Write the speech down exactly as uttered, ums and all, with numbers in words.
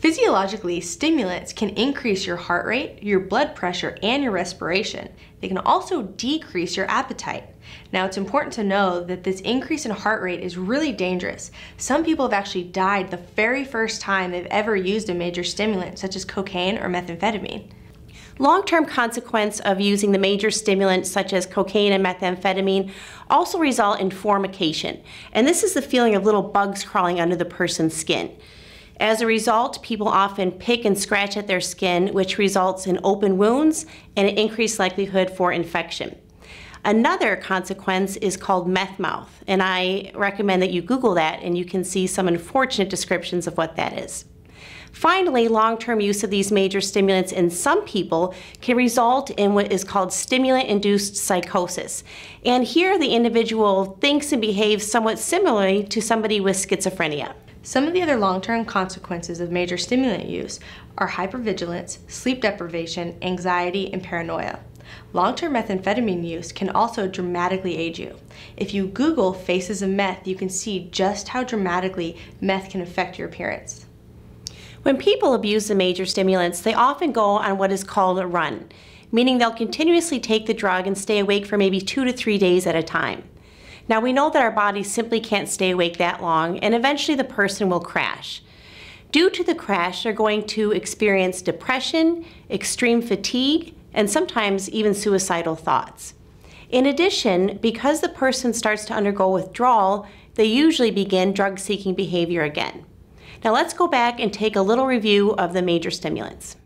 Physiologically, stimulants can increase your heart rate, your blood pressure, and your respiration. They can also decrease your appetite. Now, it's important to know that this increase in heart rate is really dangerous. Some people have actually died the very first time they've ever used a major stimulant, such as cocaine or methamphetamine. Long-term consequence of using the major stimulants such as cocaine and methamphetamine also result in formication. And this is the feeling of little bugs crawling under the person's skin. As a result, people often pick and scratch at their skin, which results in open wounds and an increased likelihood for infection. Another consequence is called meth mouth, and I recommend that you Google that and you can see some unfortunate descriptions of what that is. Finally, long-term use of these major stimulants in some people can result in what is called stimulant-induced psychosis. And here the individual thinks and behaves somewhat similarly to somebody with schizophrenia. Some of the other long-term consequences of major stimulant use are hypervigilance, sleep deprivation, anxiety, and paranoia. Long-term methamphetamine use can also dramatically age you. If you Google faces of meth, you can see just how dramatically meth can affect your appearance. When people abuse the major stimulants, they often go on what is called a run, meaning they'll continuously take the drug and stay awake for maybe two to three days at a time. Now, we know that our bodies simply can't stay awake that long, and eventually the person will crash. Due to the crash, they're going to experience depression, extreme fatigue, and sometimes even suicidal thoughts. In addition, because the person starts to undergo withdrawal, they usually begin drug-seeking behavior again. Now let's go back and take a little review of the major stimulants.